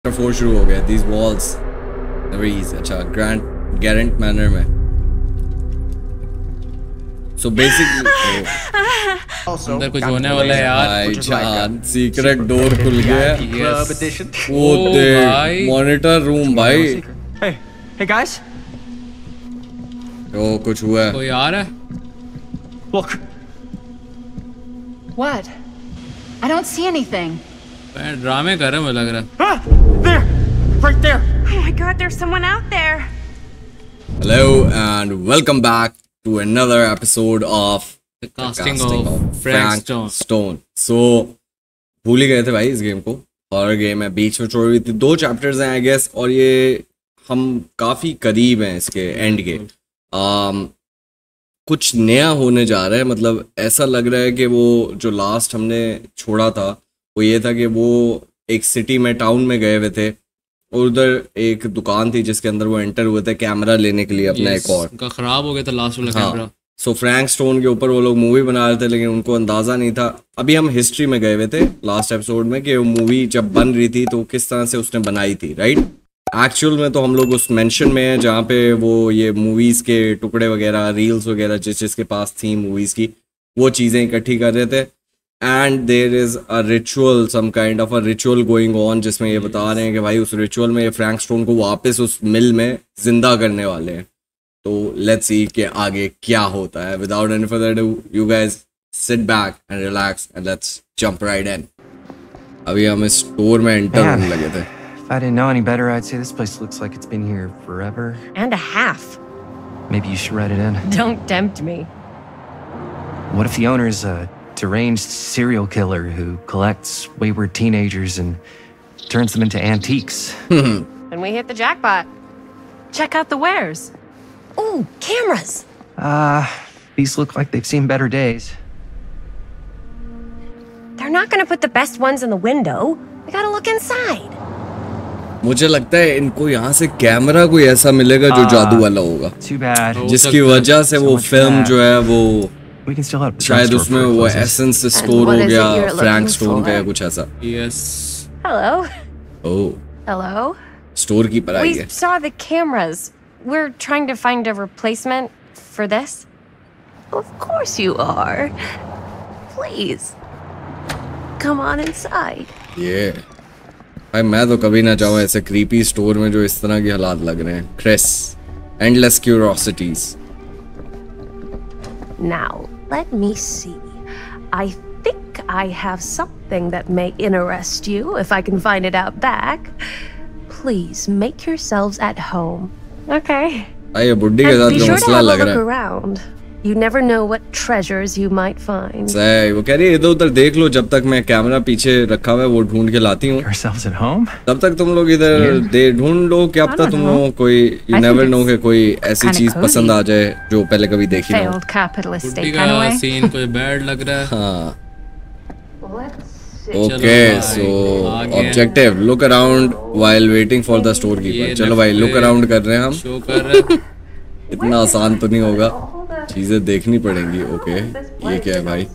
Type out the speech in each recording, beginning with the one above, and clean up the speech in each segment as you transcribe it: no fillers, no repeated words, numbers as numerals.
4 शुरू हो गया. These walls very easy. अच्छा Garant Manor में. So basically अंदर कुछ होने वाला है यार. भाईजान सीक्रेट डोर खुल गया. वो भाई. मॉनिटर रूम भाई. Hey guys. ओ कुछ हुआ है. कोई आ रहा है. Look. What? I don't see anything. ड्रामे कर रहे हैं मुझे लग रहा है. There. Right there. Oh my god, there's someone out there. Hello and welcome back to another episode of The casting of Frank Stone. So भूल ही गए थे भाई इस गेम को. हॉरर गेम है, बीच में छोड़ी हुई थी. 2 चैप्टर्स हैं आई गेस और ये हम काफी करीब हैं इसके एंड के. कुछ नया होने जा रहा है. मतलब ऐसा लग रहा है कि वो जो लास्ट हमने छोड़ा था वो ये था कि वो एक सिटी में टाउन में गए हुए थे और उधर एक दुकान थी जिसके अंदर वो एंटर हुए थे कैमरा लेने के लिए अपना. एक और उनका खराब हो गया था लास्ट वाला कैमरा. सो फ्रैंक स्टोन के ऊपर वो लोग मूवी बना रहे थे लेकिन उनको अंदाजा नहीं था. अभी हम हिस्ट्री में गए हुए थे लास्ट एपिसोड में कि वो मूवी जब बन रही थी तो किस तरह से उसने बनाई थी. राइट. एक्चुअल में तो हम लोग उस मेंशन में है जहाँ पे वो ये मूवीज के टुकड़े वगैरह रील्स वगैरह जिसके पास थी मूवीज की वो चीजें इकट्ठी कर रहे थे. And there is a ritual, some kind of a ritual going on जिसमें ये बता रहे हैं कि भाई उस रिचुअल में ये फ्रैंक स्टोन को वापस उस मिल में जिंदा करने वाले हैं. तो लेट्स सी कि आगे क्या होता है. Without any further ado you guys sit back and relax and let's jump right in. अभी हम इस स्टोर में एंटर होने लगे थे. If I didn't know any better, I'd say this place looks like it's been here forever. And a half. Maybe you should write it in. Don't tempt me. What if the owner's a deranged serial killer who collects wayward teenagers and turns them into antiques? Then we hit the jackpot. Check out the wares. Ooh, cameras. These look like they've seen better days. They're not gonna put the best ones in the window. We gotta look inside. मुझे लगता है इनको यहाँ से camera कोई ऐसा मिलेगा जो जादू वाला होगा Too bad. जिसकी वजह से वो फिल्म जो है वो We can still have शायद उसमें वो एसेंस स्टोर हो what is it गया you're फ्रैंक looking स्टोन का for? या कुछ ऐसा. Yes. Hello. Oh Hello. Store की पर आई We है. saw the cameras. We're trying to find a replacement for this. Of course you are. Please. Come on inside. ये भाई मैं तो कभी ना चाहूँ ऐसे क्रीपी स्टोर में जो इस तरह के हालात लग रहे हैं. Cress endless curiosities. Now, let me see. I think I have something that may interest you if I can find it out back. Please make yourselves at home. Okay. भाई ये बुड्ढी के And साथ be जो sure to मसला have a लग रहा look है. around. You never know what treasures you might find. सही वो कह रही है इधर उधर देख लो जब तक मैं कैमरा पीछे रखा हुआ है वो ढूंढ के लाती हूँ. ourselves at home. तब तक तुम लोग इधर दे ढूंढ लो. क्या पता तुम लोगों को कोई यू नेवर नो कि कोई ऐसी kinda चीज cozy. पसंद आ जाए जो पहले कभी देखी ना हो. Failed capitalist बुड्ढी state का kind of way. सीन कोई बैड लग रहा है. हाँ. चलो ओके भाई, सो आगे. Objective look around while waiting for the store keeper. ये चलो भाई लुक अराउंड कर रहे हैं हम. शो कर रहे हैं. इतना आसान तो नहीं होगा, चीजें देखनी पड़ेंगी. ओके ये क्या है भाई.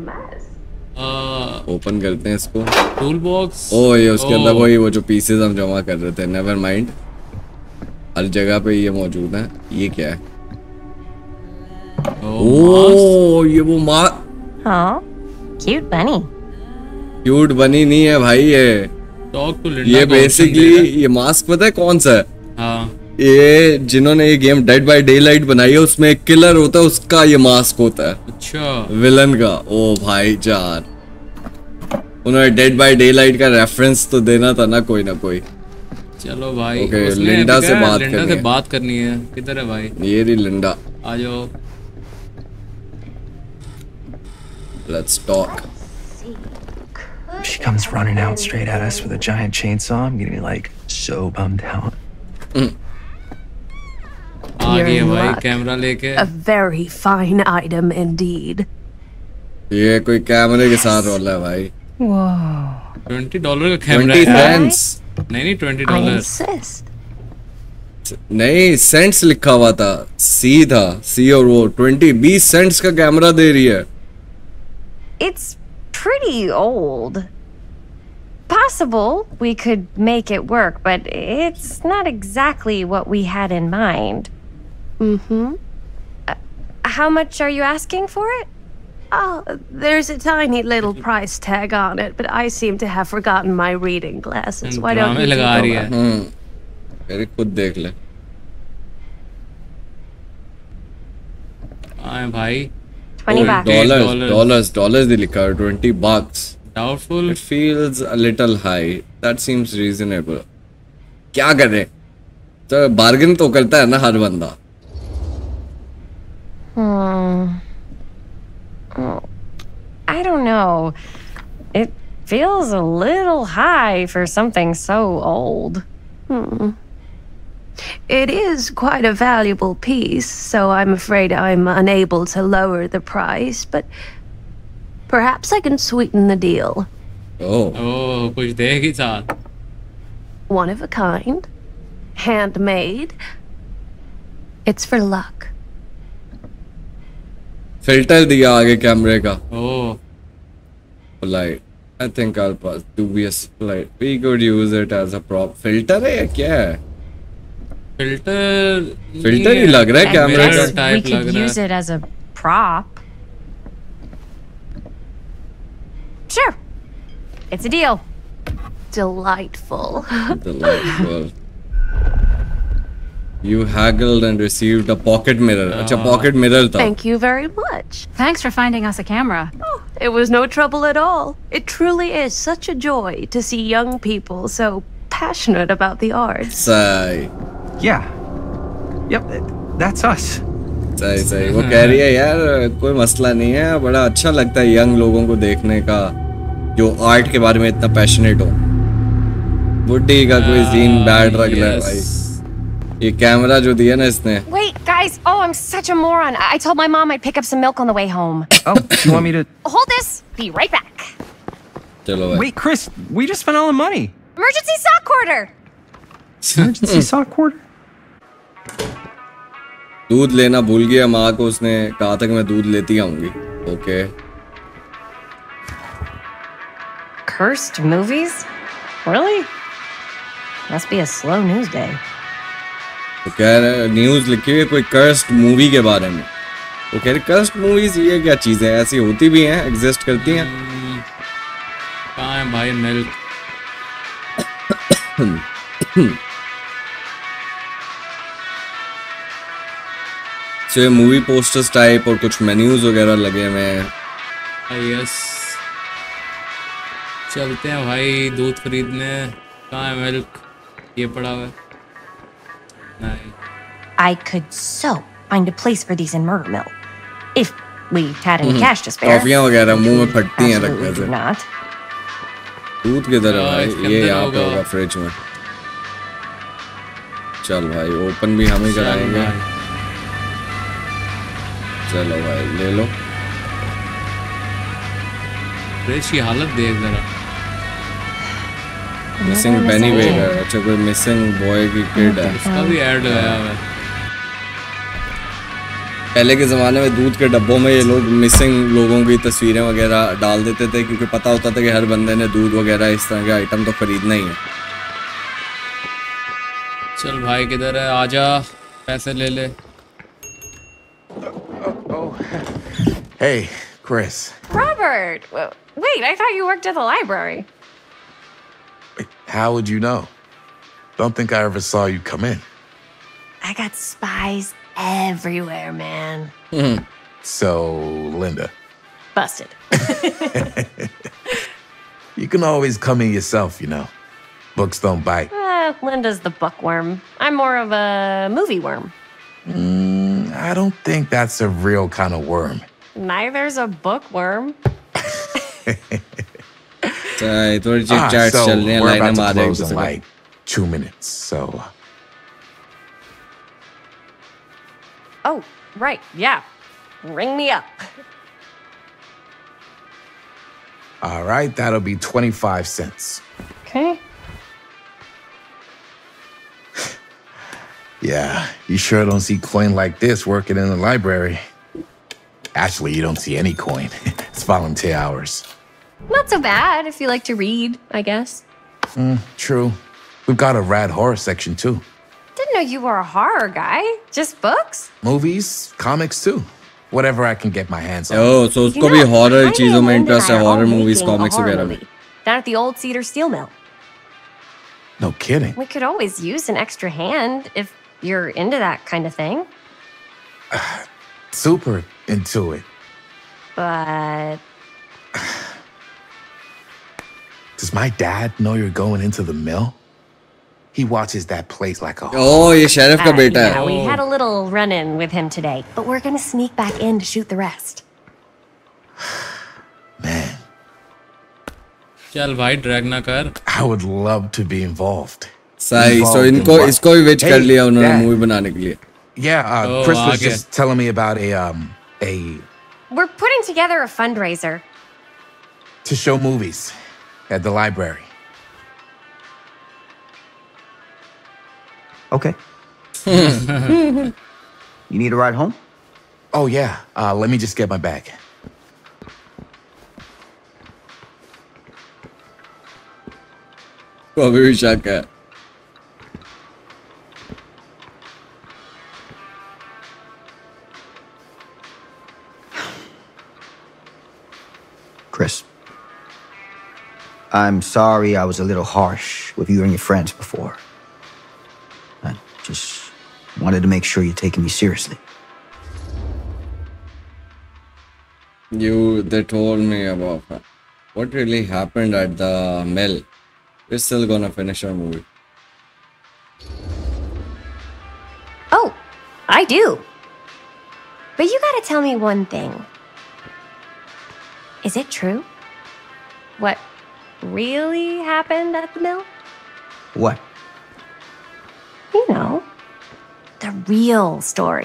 ओपन करते हैं इसको. Tool box. ओ ये उसके अंदर वही वो जो पीसेस हम जमा कर रहे थे. नेवर माइंड हर जगह पे ये मौजूद है. ये क्या है. ओ ये वो Oh, cute bunny. क्यूट बनी नहीं है भाई. ये बेसिकली ये मास्क पता है कौन सा है. हाँ. ये जिन्होंने ये game dead by daylight बनाई है उसमें एक किलर होता है उसका ये मास्क होता है. अच्छा. विलन का. ओ भाई जान उन्होंने डेड बाय डे लाइट का रेफरेंस तो देना था ना कोई. चलो भाई. Okay, उसने लिंडा भी से कहा, बात लिंडा करनी से है. बात करनी है. किधर है भाई. ये रही लिंडा. आ जाओ. Let's talk. If she comes running out straight at us with a giant chainsaw, I'm gonna be like so bummed out. आ You're गई है in भाई luck. कैमरा लेके. A very fine item indeed. ये कोई कैमरे के साथ रोला है भाई. Whoa. $20 का कैमरा 20 है. cents. नहीं I $20. insist. नहीं सेंट्स लिखा हुआ था. सी था. सी और वो 20 सेंट्स का कैमरा दे रही है. It's pretty old. possible we could make it work, but it's not exactly what we had in mind. Mm-hmm. How much are you asking for it? Oh, there's a tiny little price tag on it, but I seem to have forgotten my reading glasses. Why don't you लगा take रही a है. look? अरे खुद देख ले. हाँ भाई. 20 bucks. Dollars दे लिखा है. $20. Doubtful. It feels a little high. That seems reasonable. क्या करे? तो बार्गेन तो करता है ना हर बंदा. I don't know. It feels a little high for something so old. It is quite a valuable piece, so I'm afraid I'm unable to lower the price, but perhaps I can sweeten the deal. Oh, ओह कुछ देगी साथ. One of a kind, handmade. It's for luck. filter दिया आगे कैमरे का. ओह Polite. I think I'll pass. Dubious polite. We could use it as a prop. Filter है या क्या है? फिल्टर. Filter ही लग रहा है I कैमरे guess का. we टाइप लग could रहा use है. it as a prop. Sure. It's a deal. Delightful. Delightful. You haggled and received a pocket mirror. अच्छा pocket mirror था. Thank you very much. Thanks for finding us a camera. It was no trouble at all. It truly is such a joy to see young people so passionate about the arts. सही Yeah. Yep, that's us. सही वो कह रही है यार कोई मसला नहीं है. बड़ा अच्छा लगता है यंग लोगों को देखने का जो आर्ट के बारे में इतना पैशनेट हो. बुड्ढी का कोई सीन बैड लग रहा है भाई. ये कैमरा जो दिया ना इसने. Wait, guys. Oh, I'm such a moron. I told my mom I'd pick up some milk on the way home. Oh, you want me to? Hold this. Be right back. चलो भाई. Wait, Chris, we just spent all the money. Emergency sock order. Emergency sock order? दूध लेना भूल गया माँ को. उसने कहा था कि मैं दूध लेती आऊंगी. Okay. Cursed movies? Really? Must be a slow news day. तो कह रहे न्यूज लिखी हुई है कोई कर्स्ड मूवी के बारे में. तो कह रहे कर्स्ड मूवीज ये क्या चीज है? ऐसी होती भी हैं, एग्जिस्ट करती हैं. कहाँ है भाई मिल्क. तो ये मूवी पोस्टर्स टाइप और कुछ मेन्यूज वगैरह लगे हुए हैं. यस. चलते हैं भाई दूध खरीदने. कहाँ है मिल्क. ये पड़ा हुआ है. नहीं. I could so find a place for these in Murder Mill. If we had any cash to spare. टॉफियां वगैरह मुंह में फटती हैं Absolutely रखने do से. not. दूध किधर है भाई? इसके ये अंदर यहाँ पे होगा. होगा फ्रिज में. चल भाई ओपन भी हम ही कराएंगे. चलो भाई ले लो. फ्रिज की हालत देख जरा. मिसिंग बेनी वेगर. अच्छा कोई मिसिंग बॉय की किड है. इसका भी ऐड लगाया हुआ है. पहले के ज़माने में दूध के डब्बों में ये लोग मिसिंग लोगों की तस्वीरें वगैरह डाल देते थे क्योंकि पता होता था कि हर बंदे ने दूध वगैरह इस तरह के आइटम तो खरीदना ही है. चल भाई किधर है. आजा पैसे ले ले. Hey, Chris. Robert! Wait, I thought you worked at the library. How would you know? Don't think I ever saw you come in. I got spies everywhere, man. So, Linda, Busted. you can always come in yourself, you know. Books don't bite. Linda's the bookworm. I'm more of a movie worm. I don't think that's a real kind of worm. Neither's a bookworm. थोड़ी chit chat so चल रही हैं. we're लाइनें about to मार रहे हैं close in like 2 minutes, so... Oh, right, yeah. Ring me up. All right, that'll be 25 cents. Okay. Yeah, you sure don't see coin like this working in the library. Actually, you don't see any coin. It's volunteer hours. Not so bad if you like to read, I guess. True. We've got a rad horror section too. Didn't know you were a horror guy. Just books? Movies, comics too. Whatever I can get my hands on. Oh, so उसको भी horror चीजों में interest है, horror movies, comics वगैरह में. Down at the old Cedar Steel Mill. No kidding. We could always use an extra hand if you're into that kind of thing. Super into it. But Does my dad know you're going into the mill? He watches that place like a hawk. Oh, ये sheriff का बेटा yeah, है. we had a little run-in with him today, but we're gonna sneak back in to shoot the rest. Man, चल भाई drag ना कर. I would love to be involved. सही. So Involved in इनको what? इसको भी vetch कर Hey, लिया उन्होंने Dad. मूवी बनाने के लिए. Yeah, Oh, Chris was आगे. just telling me about a We're putting together a fundraiser. to show movies at the library. Okay. You need a ride home? Oh yeah, let me just get my bag. वो अभी भी शक है. Chris, I'm sorry I was a little harsh with you and your friends before. I just wanted to make sure you're taking me seriously. They told me about what really happened at the mill. We're still gonna finish our movie. Oh, I do. But you gotta tell me one thing. Is it true? What really happened at the mill? What? You know, the real story.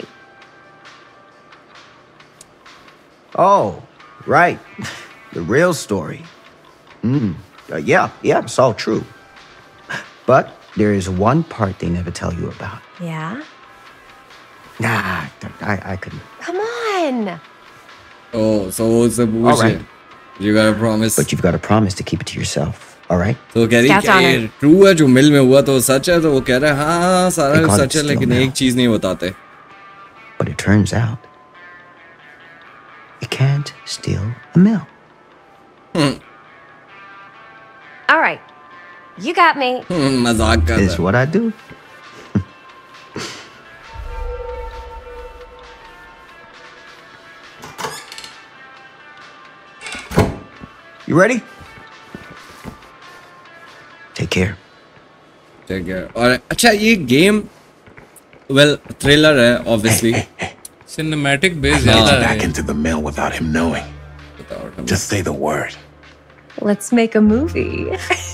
Oh, right. The real story. Yeah, it's all true. But there is one part they never tell you about. Yeah? Nah, I couldn't. Come on. Oh, so it's a All bullshit. right. You gotta promise. But you've got to promise to keep it to yourself, all right? तो कह रही Scout's क्या ये honor. True है जो मिल में हुआ तो सच है तो वो कह रहा है हाँ सारा They call सच it है लेकिन still एक चीज नहीं बताते. But it turns out you can't steal a mill. All right. You got me. मजाक कर It's रहा है. what I do. You ready? Take care. ठीक है. और अच्छा ये गेम वेल थ्रिलर है ऑब्वियसली. सिनेमैटिक बेस Get ज्यादा back है. into the mill without him knowing. Just say the word. Let's make a movie.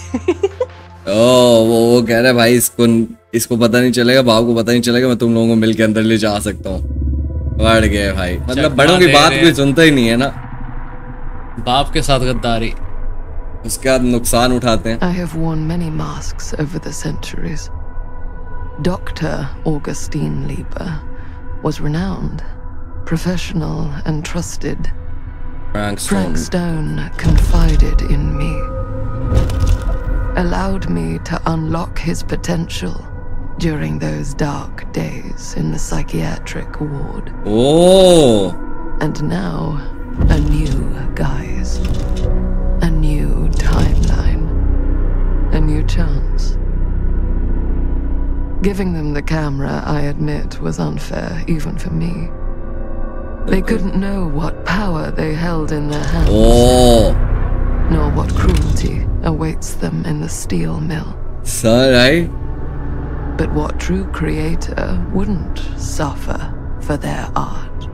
वो कह रहा है भाई इसको पता नहीं चलेगा, बाप को पता नहीं चलेगा, मैं तुम लोगों को मिल के अंदर ले जा सकता हूँ. बढ़ गए भाई. मतलब बड़ों की बात कोई सुनता ही नहीं है ना. बाप के साथ गद्दारी. उसके बाद नुकसान उठाते हैं. I have worn many masks over the centuries. Dr. Augustine Lieber was renowned, professional and trusted. Frank Stone confided in me, allowed me to unlock his potential during those dark days in the psychiatric ward. Oh. And now, a new guise, a new timeline, a new chance. Giving them the camera, I admit, was unfair even for me. They couldn't know what power they held in their hands, nor what cruelty awaits them in the steel mill. Sir, right? But what true creator wouldn't suffer for their art?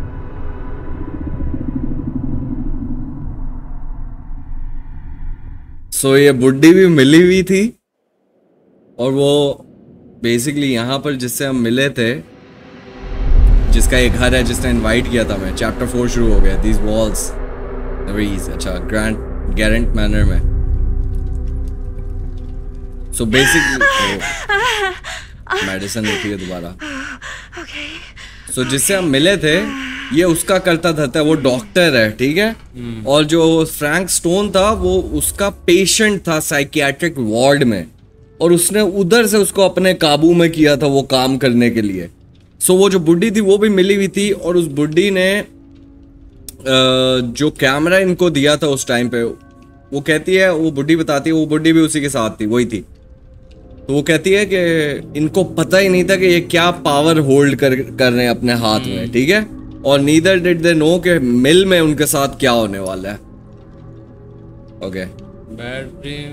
So ये बुड्ढी भी मिली हुई थी और वो basically यहाँ पर जिससे हम मिले थे, जिसका एक घर है, जिसने इनवाइट किया था मैं. चैप्टर 4 शुरू हो गया. These walls, अच्छा गैरेंट मैनर में. So basically मेडिसिन होती है दोबारा. So जिससे हम मिले थे ये उसका करता धरता है, वो डॉक्टर है, ठीक है। और जो फ्रैंक स्टोन था वो उसका पेशेंट था साइकियाट्रिक वार्ड में, और उसने उधर से उसको अपने काबू में किया था वो काम करने के लिए। सो वो जो बुड्ढी थी वो भी मिली हुई थी, और उस बुड्ढी ने जो कैमरा इनको दिया था उस टाइम पे, वो कहती है, वो बुड्ढी बताती है, वो बुड्ढी भी उसी के साथ थी, वही थी। तो वो कहती है कि इनको पता ही नहीं था कि ये क्या पावर होल्ड कर रहे हैं अपने हाथ में, ठीक है। और नीदर डिड दे नो कि मिल में उनके साथ क्या होने वाला है। Okay. Bad dream.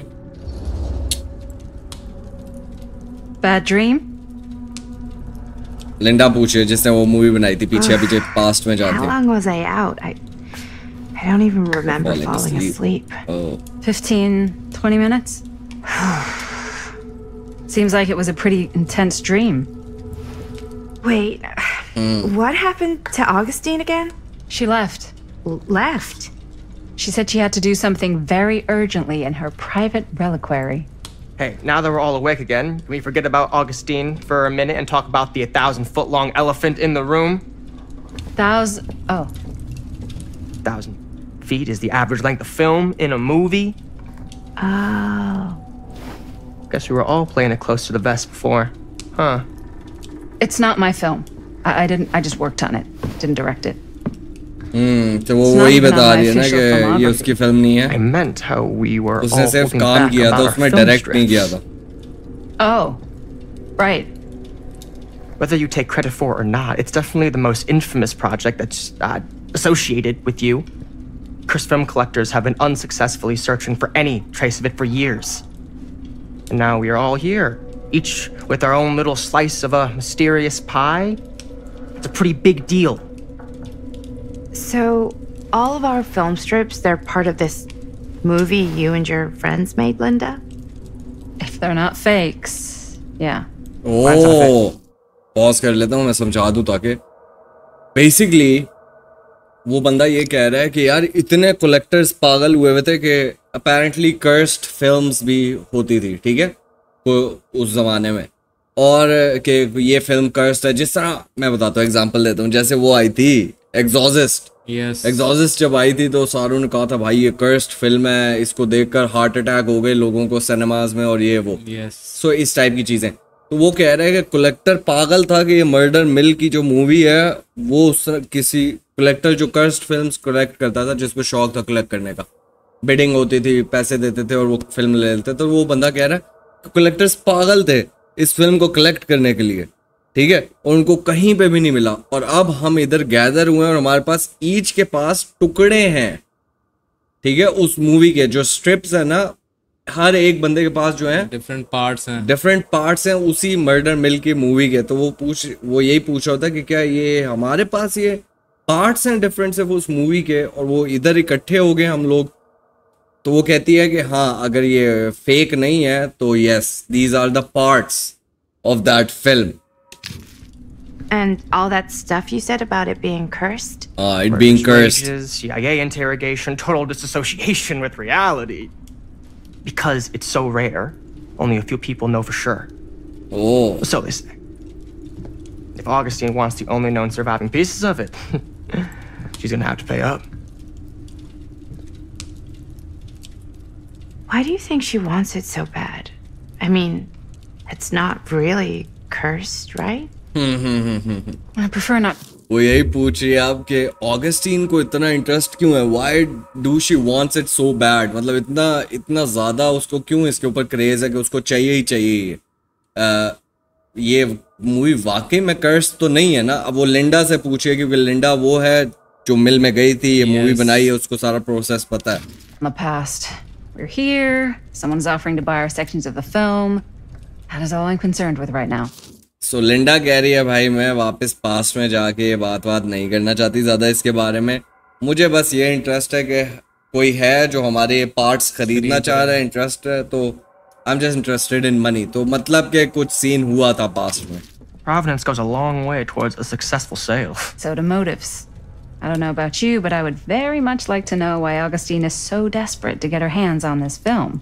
Bad dream? Linda पूछे जिसने वो मूवी बनाई थी पीछे पीछे पास्ट में How जाते। long was I out? I don't even remember falling asleep. Oh. 15, 20 minutes? Seems like it was a pretty intense dream. Wait, what happened to Augustine again? She left. Left? She said she had to do something very urgently in her private reliquary. Hey, now that we're all awake again, can we forget about Augustine for a minute and talk about the 1,000-foot-long elephant in the room? Oh. 1,000 feet is the average length of film in a movie. Oh. Guess we were all playing it close to the vest before, huh? It's not my film. I just worked on it. Didn't direct it. तो वो वही बता रही है ना कि ये उसकी फिल्म नहीं है। I meant how we were all उसने सिर्फ holding काम back किया था, about our उसमें film डायरेक्ट नहीं किया था। Oh, right. Whether you take credit for it or not, it's definitely the most infamous project that's associated with you. Cursed film collectors have been unsuccessfully searching for any trace of it for years. And now we are all here, each with our own little slice of a mysterious pie. It's a pretty big deal. So, all of our film strips, they're part of this movie you and your friends made, Linda? If they're not fakes, yeah. Oh, pause कर लेता हूँ मैं समझा दूँ ताकि basically वो बंदा ये कह रहा है कि यार इतने कलेक्टर्स पागल हुए थे कि अपेरेंटली कर्स्ड फिल्म्स भी होती थी, ठीक है, उस जमाने में, और कि ये फिल्म कर्स्ड है। जिस तरह मैं बताता हूँ, एग्जांपल देता हूँ, जैसे वो आई थी एग्जॉसिस्ट। एग्जॉसिस्ट जब आई थी तो सारों ने कहा था भाई ये कर्स्ड फिल्म है, इसको देखकर हार्ट अटैक हो गए लोगों को सिनेमाज में और ये वो। सो इस टाइप की चीजें। तो वो कह रहे हैं कि कलेक्टर पागल था कि ये मर्डर मिल की जो मूवी है वो किसी कलेक्टर जो कर्स्ड फिल्म्स कलेक्ट करता था, जिसको शौक था कलेक्ट करने का, बिडिंग होती थी, पैसे देते थे और वो फिल्म ले लेते। तो वो बंदा कह रहा है कलेक्टर्स पागल थे इस फिल्म को कलेक्ट करने के लिए, ठीक है, और उनको कहीं पे भी नहीं मिला। और अब हम इधर गैदर हुए और हमारे पास ईच के पास टुकड़े हैं, ठीक है, उस मूवी के जो स्ट्रिप्स है ना, हर एक बंदे के पास जो है डिफरेंट पार्ट्स हैं उसी मर्डर मिल की मूवी के। तो वो यही पूछ रहा था कि क्या ये हमारे पास ये पार्ट्स हैं डिफरेंट से वो उस मूवी के, और वो इधर इकट्ठे हो गए हम लोग। तो वो कहती है कि हाँ, अगर ये फेक नहीं है तो yes, these are the parts of that film. And all that stuff you said about it being cursed? It being cursed. CIA interrogation, total disassociation with reality. Because it's so rare, only a few people know for sure. Oh. So they say. If Augustine wants the only known surviving pieces of it, she's gonna have to pay up. Why do you think she wants it so bad? I mean, it's not really cursed, right? I prefer not. वो यही पूछ रही है आप कि Augustine को इतना interest क्यों है? Why do she wants it so bad? मतलब इतना ज़्यादा उसको क्यों इसके ऊपर क्रेज है कि उसको चाहिए ही चाहिए। ये मूवी वाकई में कर्स तो नहीं है ना? अब वो लिंडा से पूछे, क्योंकि लिंडा वो है जो मिल में गई थी, ये मूवी बनाई है, उसको सारा प्रोसेस पता है। In the past, we're here. Someone's offering to buy our sections of the film. That is all I'm concerned with right now. सो लिंडा कह रही है भाई मैं वापस पास्ट में जाके ये बात नहीं करना चाहती ज़्यादा इसके बारे में। मुझे बस ये इंटरेस्ट है कि कोई है जो हमारे पार्ट्स खरीदना चाह रहा है, इंटरेस्ट है, तो I am just interested in money. तो मतलब कि कुछ सीन हुआ था पास्ट में। Providence goes a long way towards a successful sale. So do motives. I don't know about you, but I would very much like to know why Augustine is so desperate to get her hands on this film.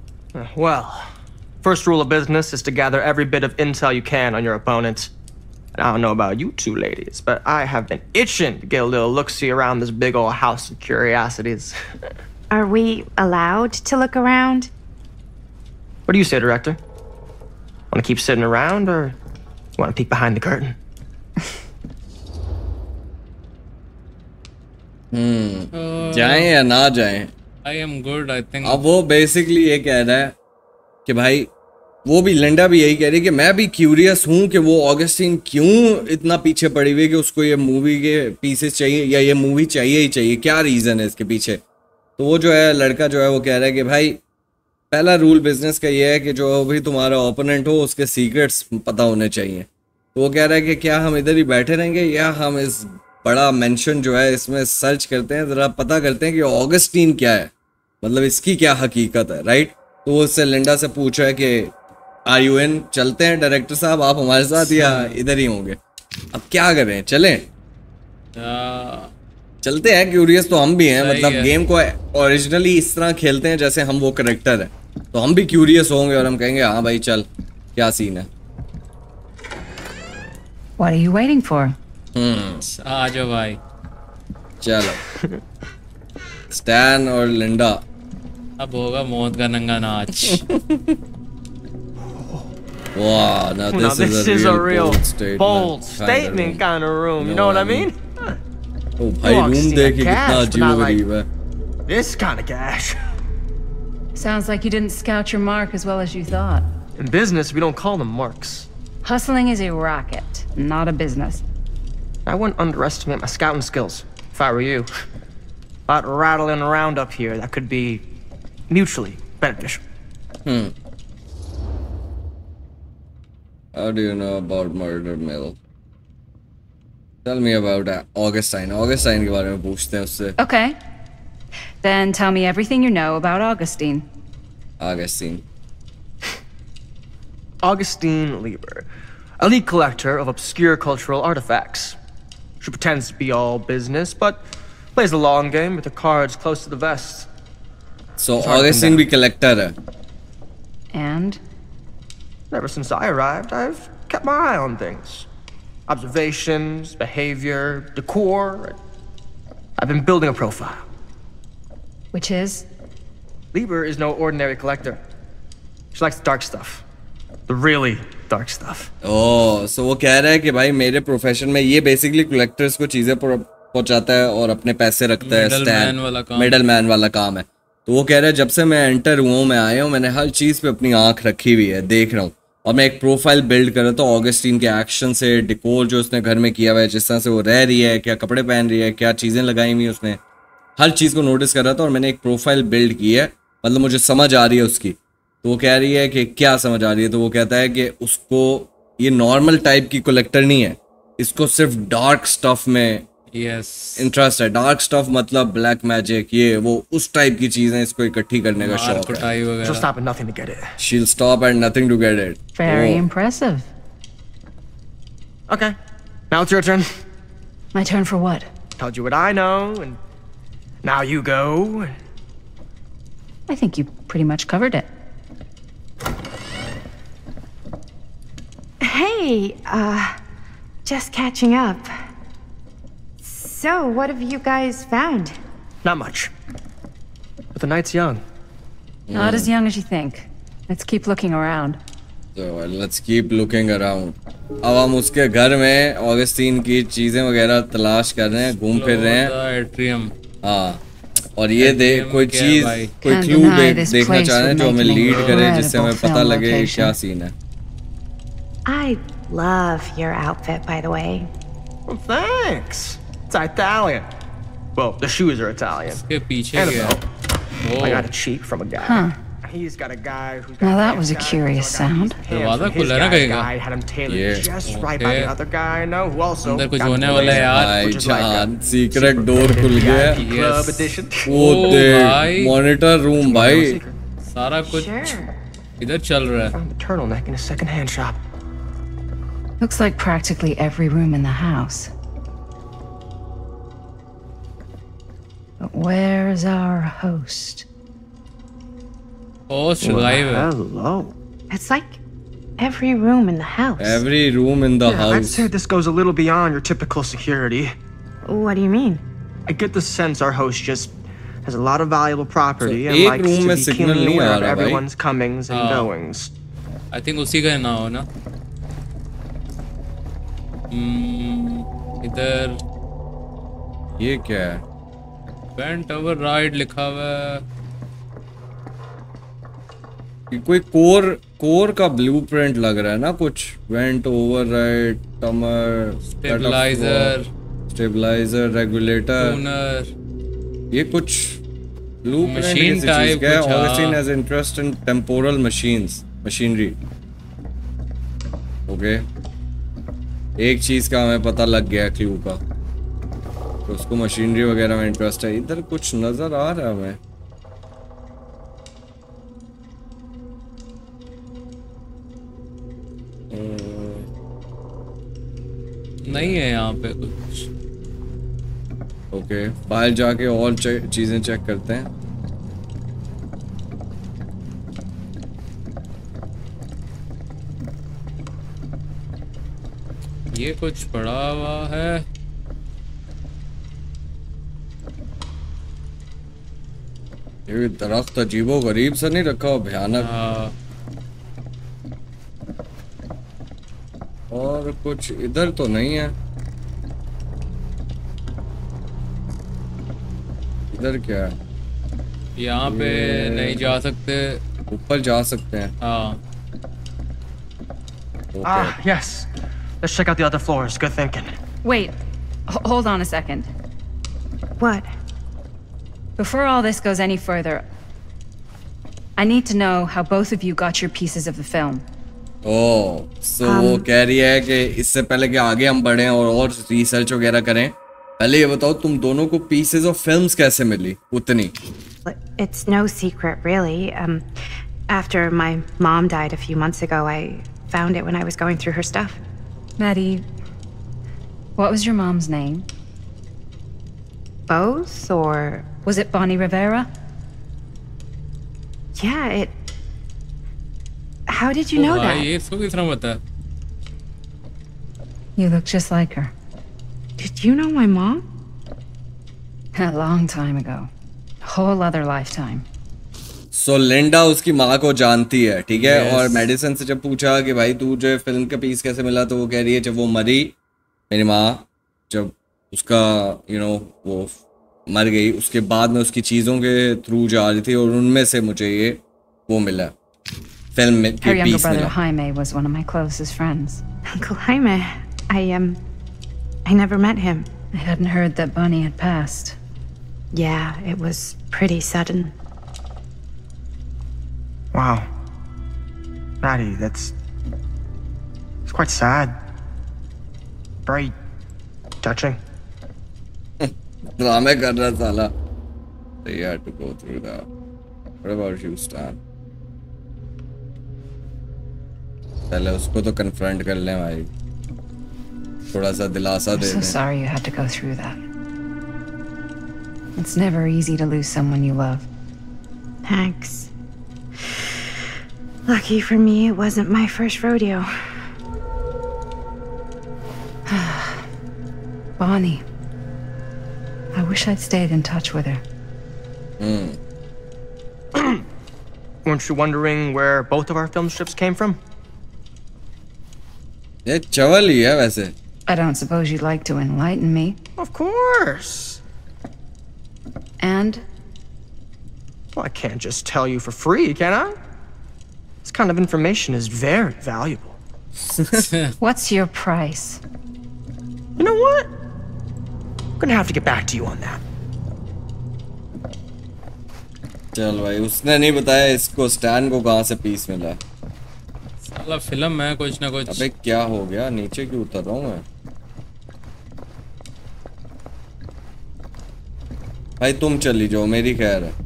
Well, first rule of business is to gather every bit of intel you can on your opponent. I don't know about you two ladies, but I have been itching to get a little look-see around this big old house of curiosities. Are we allowed to look around? What do you say, director? Want to keep sitting around, or want to peek behind the curtain? जाएं या ना जाएं? I am good, I think. अब वो basically ये कह रहा है कि भाई, वो भी लिंडा भी यही कह रही है कि मैं भी क्यूरियस हूँ कि वो ऑगस्टीन क्यों इतना पीछे पड़ी हुई है कि उसको ये मूवी के पीसेस चाहिए या ये मूवी चाहिए ही चाहिए, क्या रीज़न है इसके पीछे। तो वो जो है लड़का जो है वो कह रहा है कि भाई पहला रूल बिजनेस का ये है कि जो भी तुम्हारा ओपोनेंट हो उसके सीक्रेट्स पता होने चाहिए। तो वो कह रहा है कि क्या हम इधर ही बैठे रहेंगे या हम इस बड़ा मेंशन जो है इसमें सर्च करते हैं, ज़रा पता करते हैं कि ऑगस्टीन क्या है, मतलब इसकी क्या हकीकत है, राइट। तो वो उससे लिंडा से पूछ रहा है कि आर यू इन, चलते हैं डायरेक्टर साहब आप हमारे साथ या इधर ही होंगे। अब क्या करें, चलें? चलते हैं, क्यूरियस तो हम भी हैं, मतलब गेम को ओरिजिनली इस तरह खेलते हैं जैसे हम वो करेक्टर है, तो हम भी क्यूरियस होंगे और हम कहेंगे हाँ भाई चल क्या सीन है। What are you waiting for? आ जाओ भाई। चलो स्टैन और लिंडा। अब होगा मौत का नंगा नाच। Wow, now Now this is a real bold statement kind of room. You know what I mean? Oh, भाई रूम देखिए कितना अजीब गरीब है। This kind of cash. Sounds like you didn't scout your mark as well as you thought. In business, we don't call them marks. Hustling is a racket, not a business. I wouldn't underestimate my scouting skills, if I were you. About rattling around up here that could be mutually beneficial. How do you know about Murder Mill? Tell me about Augustine. Augustine के बारे में पूछते हैं उससे। Okay. Then tell me everything you know about Augustine. Augustine. Augustine Lieber, elite collector of obscure cultural artifacts. She pretends to be all business, but plays the long game with her cards close to the vest. So Augustine भी collector है। And? Ever since I arrived, I've kept my eye on things. Observations, behavior, decor. I've been building a profile. Which is? Lieber is no ordinary collector. She likes the dark stuff. The really dark stuff. Oh, so वो कह रहा है कि भाई मेरे profession में ये basically collectors को चीजें पहुंचाता है और अपने पैसे रखता है, मिडल मैन वाला काम है। तो वो कह रहा है जब से मैं एंटर हुआ हूँ, मैं आया हूँ, मैंने हर चीज़ पे अपनी आंख रखी हुई है, देख रहा हूँ और मैं एक प्रोफाइल बिल्ड कर रहा था ऑगस्टीन के एक्शन से, डिकोर जो उसने घर में किया हुआ है, जिस तरह से वो रह रही है, क्या कपड़े पहन रही है, क्या चीज़ें लगाई हुई उसने, हर चीज़ को नोटिस कर रहा था और मैंने एक प्रोफाइल बिल्ड की है, मतलब मुझे समझ आ रही है उसकी। तो वो कह रही है कि क्या समझ आ रही है, तो वो कहता है कि उसको ये नॉर्मल टाइप की कलेक्टर नहीं है, इसको सिर्फ डार्क स्टफ में इंटरेस्ट है। डार्क स्टफ मतलब ब्लैक मैजिक, ये वो उस टाइप की चीजें इसको इकट्ठी करने का शौक है। She'll stop at nothing to get it. She'll stop at nothing to get it. Very impressive. Okay, now it's your turn. My turn for what? Told you what I know, and now you go. I think you pretty much covered it. Hey, just catching up. So, what have you guys found? Not much. But the night's young. Not as young as you think. Let's keep looking around. So, let's keep looking around. अब हम उसके घर में Augustine की चीजें वगैरह तलाश कर रहे हैं, घूम फिर रहे हैं। एट्रियम। हाँ, और ये कोई चीज, कोई क्लू देखना चाह रहे हैं जो हमें लीड करे, जिससे हमें पता लगे क्या सीन है। I love your outfit, by the way. Well, thanks. It's Italian. Well, the shoes are Italian. इसके पीछे And क्या? I got it cheap from a guy. Huh. He's got a guy who's got Now that was a curious sound. दरवाजा खुला है ना कहीं का? guy had him tailored just right by the other guy I know who also अंदर कुछ got होने the वाला है यार। भाई which is like a जान, सीक्रेट डोर खुल गया। club edition. वो भाई। मॉनिटर रूम भाई। सारा कुछ इधर चल रहा है। Found the turtleneck in a second-hand shop. Looks like practically every room in the house. But where's our host? Host live है। Hello. It's like every room in the house. Every room in the Yeah, I'd house. say this goes a little beyond your typical security. What do you mean? I get the sense our host just has a lot of valuable property So, and एक likes room to में be signal keenly नहीं aware uh of रहा भाई। everyone's comings and goings. I think उसी का ना हो ना। इधर ये क्या है? वेंट ओवरराइड लिखा हुआ है। ये कोई कोर का ब्लूप्रिंट लग रहा है ना कुछ। Vent override, timer, stabilizer, regulator, tuner, ये कुछ ब्लूप्रिंट मशीन टाइप है। कुछ, Augustine has interest in temporal machinery. Okay, एक चीज का हमें पता लग गया क्लू का, तो उसको मशीनरी वगैरह में इंटरेस्ट है। इधर कुछ नजर आ रहा है हमें। नहीं है यहाँ पे कुछ। ओके, बाहर जाके और चीजें चेक करते हैं। ये कुछ पड़ा हुआ है। ये दरख्त अजीबो गरीब सा नहीं रखा हो, भयानक। और कुछ इधर तो नहीं है। इधर क्या है? यहाँ पे नहीं जा सकते। ऊपर जा सकते हैं। हाँ। Ah, yes. Let's check out the other floors. Good thinking. Wait, hold on a second. What? Before all this goes any further, I need to know how both of you got your pieces of the film. ओह, वो कह रही है कि इससे पहले कि आगे हम बढ़ें और रिसर्च वगैरह करें, पहले ये बताओ तुम दोनों को पीसेस ऑफ फिल्म्स कैसे मिली उतनी? It's no secret, really. After my mom died a few months ago, I found it when I was going through her stuff. Maddie, what was your mom's name? Both, or was it Bonnie Rivera? Yeah, it. How did you know that? ये इसको किस तरह पता है? You look just like her. Did you know my mom? A long time ago. A whole other lifetime. So Linda उसकी माँ को जानती है, ठीक है? और मेडिसन से जब पूछा कि भाई तू जो फिल्म का पीस कैसे मिला, तो वो कह रही है जब वो मरी, मेरी माँ जब उसका वो मर गई, उसके बाद में उसकी चीज़ों के थ्रू जा रही थी और उनमें से मुझे ये वो मिला, फिल्म में Her younger brother Jaime was one of my closest friends. Uncle Jaime, I never met him. I hadn't heard that Bonnie had passed. Yeah, it was pretty sudden. Wow. Maddie, it's quite sad. Very touching. ड्रामे कर रहा साला। They had to go through that. What about you, Stan? पहले उसको तो confront कर लें भाई, थोड़ा सा दिलासा दे दें। I'm so sorry you had to go through that. It's never easy to lose someone you love. Thanks. Lucky for me, it wasn't my first rodeo. Bonnie. I wish I'd stayed in touch with her. Weren't you wondering where both of our film strips came from? ये चवल ही है वैसे। I don't suppose you'd like to enlighten me. Of course. And? Well, I can't just tell you for free, can I? This kind of information is very valuable. What's your price? You know what? I'm gonna have to get back to you on that. चल भाई, उसने नहीं बताया इसको stand को कहाँ से piece मिला। साला फिल्म है कुछ ना कुछ। अबे क्या हो गया, नीचे क्यों उतर रहा हूँ मैं? भाई तुम चली जाओ, मेरी खैर है।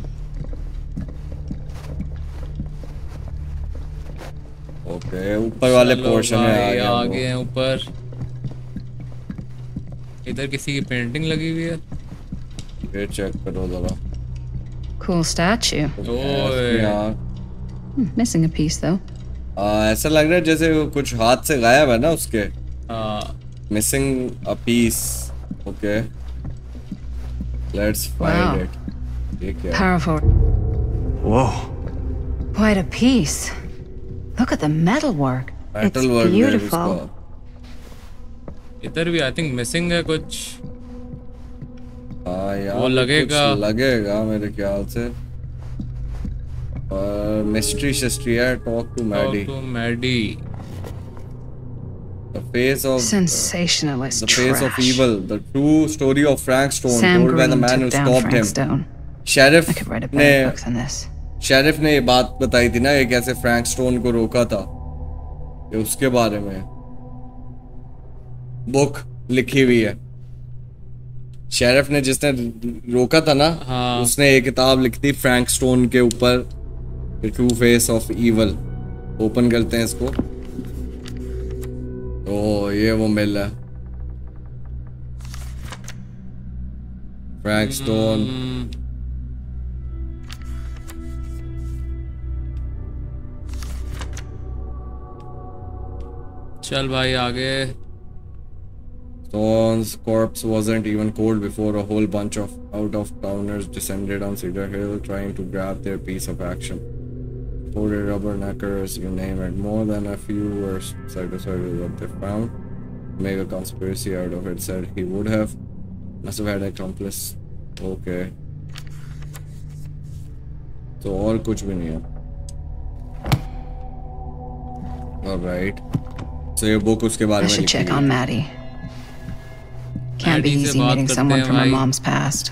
ओके, ऊपर वाले पोर्शन में आ गए हैं ऊपर। इधर किसी की पेंटिंग लगी हुई है। फिर चेक करो जरा। Cool statue. ओए। Missing a piece though. ऐसा लग रहा है जैसे वो कुछ हाथ से गायब है ना उसके। Missing a piece. Okay let's find Wow. It. ये क्या है? Powerful. Whoa. Quite a piece. Look at the metalwork. Metal work है beautiful. उसका। इधर भी आई थिंक मिसिंग है कुछ। हाँ यार वो लगेगा। कुछ लगेगा मेरे ख्याल से। और मिस्ट्री शिस्ट्री है। Talk to Maddie. Talk to Maddie. The face of Sensationalist the face of trash. evil. The true story of Frank Stone, Sam told by the Green man who took down stopped Frank him. Stone. Sheriff I could write a ने better book than this. Sheriff ने ये बात बताई थी ना, ये कैसे Frank stone को रोका था, ये उसके बारे में बुक लिखी हुई है। शेरिफ ने जिसने रोका था ना, उसने ये किताब लिखी थी फ्रैंक स्टोन के ऊपर, the true face of evil. Open करते हैं इसको। ओ ये वो मिल रहा है, फ्रैंक स्टोन। चल भाई आगे। Stone's corpse wasn't even cold before a whole bunch of out-of-towners descended on Cedar Hill trying to grab their piece of action. Ported rubberneckers, you name it. More than a few were satisfied with what they found. Make a conspiracy out of it, said he would have. Must have had an accomplice. Okay. So और कुछ भी नहीं है। Alright. So ये book उसके बारे I में should लिखी check हुई on है। Maddie. Can't be Maddie से easy बात meeting करते someone हैं from her भाई। mom's past.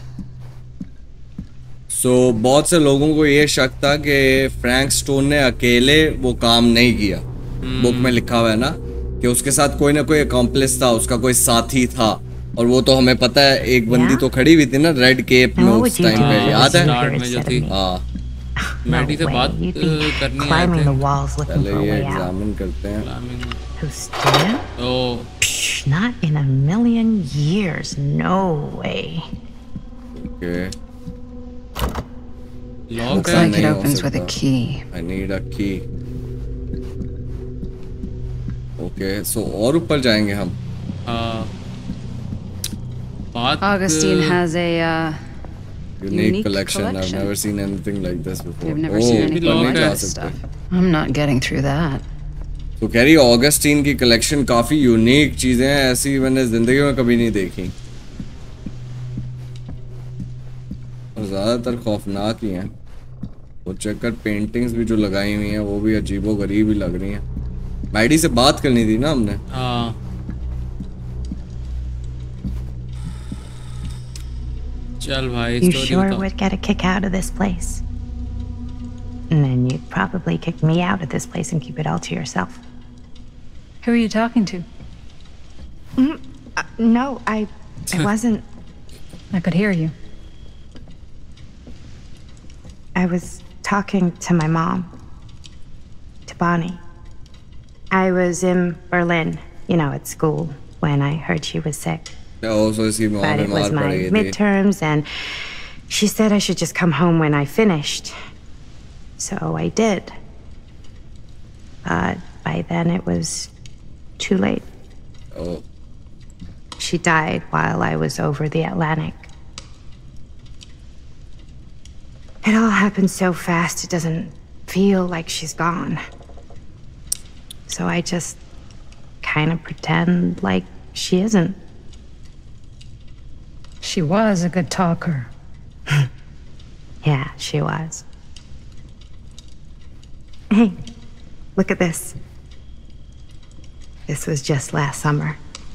So बहुत से लोगों को ये शक था कि फ्रैंक स्टोन ने अकेले वो काम नहीं किया। बुक में लिखा हुआ है ना कि उसके साथ कोई ना कोई अकॉम्प्लिस था, उसका कोई साथी था, और वो तो हमें पता है। एक बंदी तो खड़ी हुई थी ना रेड केप में उस टाइम पे, याद है? स्टार्ट में जो थी। हाँ मैडी से बात करनी है। Climbing the walls looking पहले for a ये way out. एग्जामिन करते हैं। Who's Stan? Oh. Not in a million years. No way. Okay. Looks like it opens with a key. I need a key. Okay, so और ऊपर जाएंगे हम। Augustine has a unique collection. I've never seen anything like this before. We've never seen anything ऊपर नहीं like जा this सकते। stuff. I'm not getting through that. तो कह रही ऑगस्टीन की कलेक्शन काफी यूनिक चीजें हैं, ऐसी मैंने जिंदगी में कभी नहीं देखी, और ज्यादातर खौफनाक ही हैं। वो चेकर पेंटिंग्स भी जो लगाई हुई हैं वो भी अजीबोगरीब ही लग रही हैं। मैडी से बात करनी थी ना हमने। चल भाई You स्टोरी sure बता। would get a kick out of this place. And then you'd probably kick me out of this place and keep it all to yourself. Who are you talking to? No, I wasn't. I could hear you. I was talking to my mom, to Bonnie. I was in Berlin, at school, when I heard she was sick. So इसी में But it was my midterms, and she said I should just come home when I finished. So I did. But by then it was too late. Oh. She died while I was over the Atlantic. It all happened so fast, it doesn't feel like she's gone. So I just kind of pretend like she isn't. She was a good talker. Yeah, she was. Hey, look at this. This was just last summer.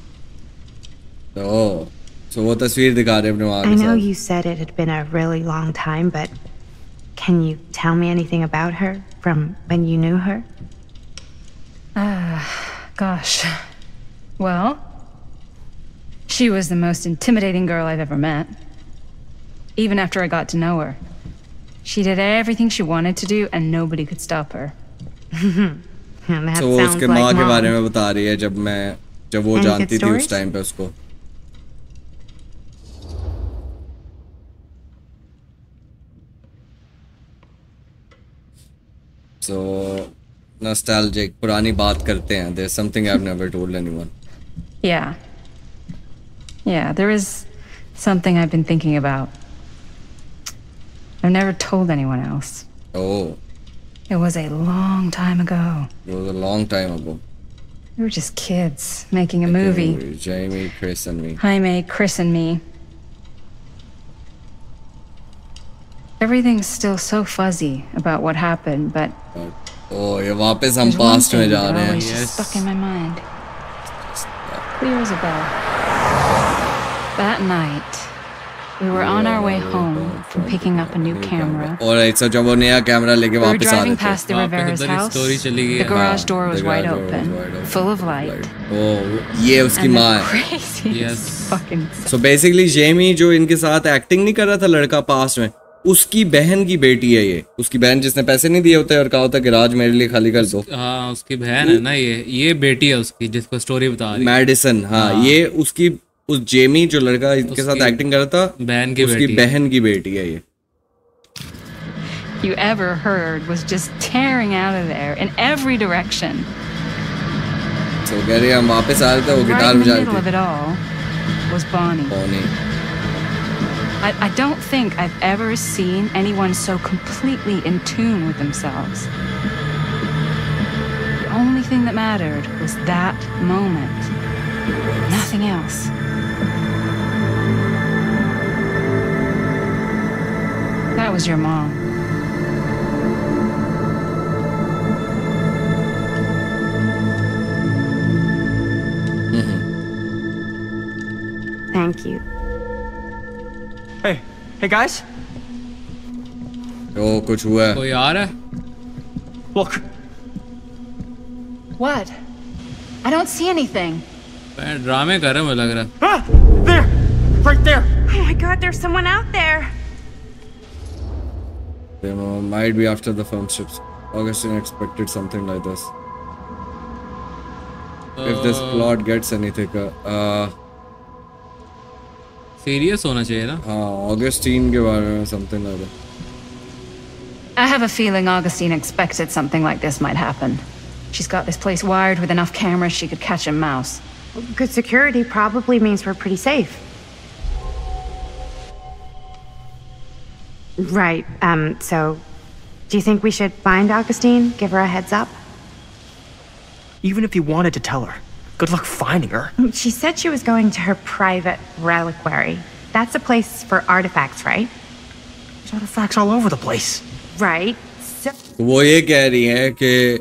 Oh, so वो तस्वीर दिखा रहे अपने वहाँ I के know साथ। you said it had been a really long time, but can you tell me anything about her from when you knew her? Gosh. Well, she was the most intimidating girl I've ever met. Even after I got to know her. She did everything she wanted to do and nobody could stop her. And that So वो sounds उसके like माँ के Mom. बारे में बता रही है जब वो Any good जानती थी उस stories? टाइम पे उसको। So nostalgic, पुरानी बात करते हैं. There's something I've never told anyone. Yeah. Yeah, there is something I've been thinking about. I've never told anyone else. Oh. It was a long time ago. It was a long time ago. We were just kids making a movie. Jamie, Chris and me. Jaime, Chris and me. Everything's still so fuzzy about what happened, but Oh, ये वापस हम there's one past में thing जा that रहे always हैं. just stuck in my mind. Clear as a bell. That night, we were on our way home from picking up a new camera. Alright, so जब वो नया camera लेके We were वापस आ driving रहे थे. past the Rivera's house. The garage door was wide open, full of light. Oh, ये उसकी And माँ the है. craziest fucking So basically Jamie जो इनके साथ एक्टिंग नहीं कर रहा था लड़का पास्ट में, उसकी बहन की बेटी है ये. उसकी बहन जिसने पैसे नहीं दिए होते और कहा होता गैराज मेरे लिए खाली कर दो. हाँ उसकी बहन है ना, ये बेटी है उसकी जिसको स्टोरी बता रही है. मैडिसन. हाँ ये उसकी उस जेमी जो लड़का इनके साथ एक्टिंग कर रहा था बहन की उसकी बेटी. बहन की बेटी है ये. you ever heard was just tearing out of there in every direction. So कह रही है हम वापस आ रहे थे, वो Right गिटार in the बजा middle of रही it all was Bonnie. थी. I don't think I've ever seen anyone so completely in tune with themselves. The only thing that mattered was that moment. Nothing else. That was your mom. Thank you. Hey guys. ओ कुछ हुआ है. कोई आ रहा है? Look. What? I don't see anything. मैं ड्रामे कर रहा हूँ मुझे लग रहा है. Ah! There! Right there! Oh my god, there's someone out there. You know, might be after the film strips. Augustine expected something like this. If this plot gets anything, serious होना चाहिए ना. हाँ ऑगस्टीन के बारे में something like that. I have a feeling Augustine expected something like this might happen. She's got this place wired with enough cameras she could catch a mouse. Good security probably means we're pretty safe. Right, so do you think we should find Augustine? Give her a heads up? Even if you wanted to tell her, good luck finding her. She said she was going to her private reliquary. That's a place for artifacts, right? There's artifacts all over the place. Right. So वो ये कह रही है कि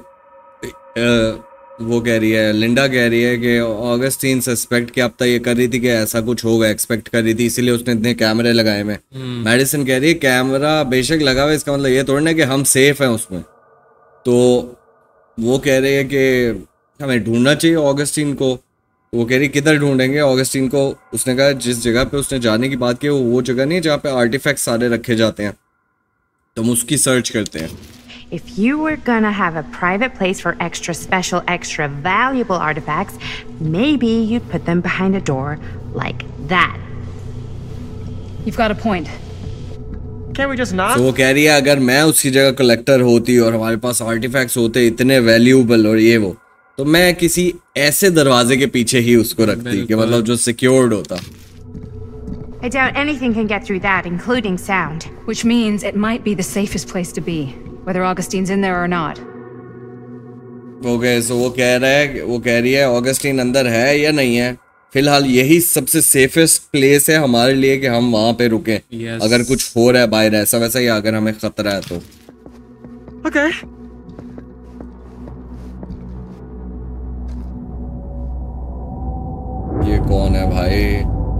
वो कह रही है लिंडा कह रही है कि ऑगस्टीन सस्पेक्ट कि अब तक ये कर रही थी कि ऐसा कुछ होगा, एक्सपेक्ट कर रही थी, इसीलिए उसने इतने कैमरे लगाए में. मेडिसिन कह रही है कैमरा बेशक लगा हुआ है, इसका मतलब ये थोड़ा ना कि हम सेफ हैं उसमें. तो वो कह रही है कि हमें ढूंढना चाहिए ऑगस्टीन को. वो कह रही किधर ढूंढेंगे ऑगस्टीन को. उसने कहा जिस जगह पे उसने जाने की बात की वो जगह नहीं है जहाँ पे आर्टिफैक्ट सारे रखे जाते हैं, तो हम उसकी सर्च करते हैं. if you were gonna have a private place for extra special, extra valuable artifacts, maybe you'd put them behind a door like that. You've got a point. Can't we just not? तो वो कह रही है अगर मैं उसकी जगह collector होती और हमारे पास आर्टिफैक्ट्स होते इतने वैल्यूएबल और ये वो, तो मैं किसी ऐसे दरवाजे के पीछे ही उसको रखती कि मतलब जो सिक्योर्ड होता. I doubt anything can get through that, including sound. Which means it might be the safest place to be, whether Augustine's in there or not. Okay, so वो कह रही है ऑगस्टीन अंदर है या नहीं है. फिलहाल यही सबसे सेफेस्ट प्लेस है हमारे लिए कि हम वहां पे रुकें. अगर कुछ हो रहा है बाहर ऐसा वैसा या अगर हमें खतरा है तो. Okay. ये कौन है भाई?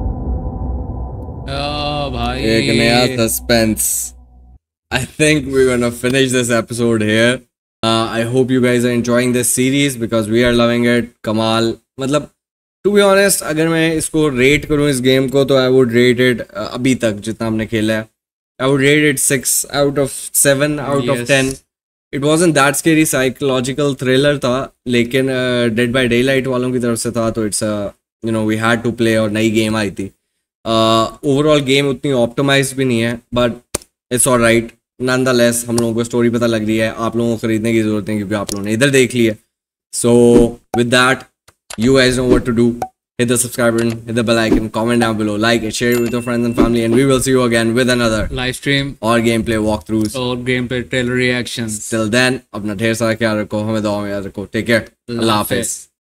भाई एक नया suspense. I think we're gonna finish this episode here. I hope you guys are enjoying this series because we are loving it. कमाल, मतलब to be honest अगर मैं इसको रेट करूँ इस गेम को तो I would rate it अभी तक जितना हमने खेला है I would rate it 6 out of 7 out of 10. It wasn't that scary, psychological thriller था, लेकिन Dead by Daylight वालों की तरफ से था तो it's you know we had to play और नई गेम आई थी. ओवरऑल गेम उतनी ऑप्टिमाइज्ड भी नहीं है बट इट्स ऑलराइट. nonetheless हम लोगों को स्टोरी पता लग रही है, आप लोगों को खरीदने की जरूरत है क्योंकि आप लोगों ने इधर देख ली है. So with that, you guys know what to do. Hit the subscribe button, hit the bell icon, comment down below, like it, share it with your friends and family, and we will see you again with another live stream or gameplay walkthroughs और gameplay trailer reactions. Till then, अपना ढेर सारा ख्याल रखो, हमें दुआ में याद रखो. Take care. Allah Hafiz.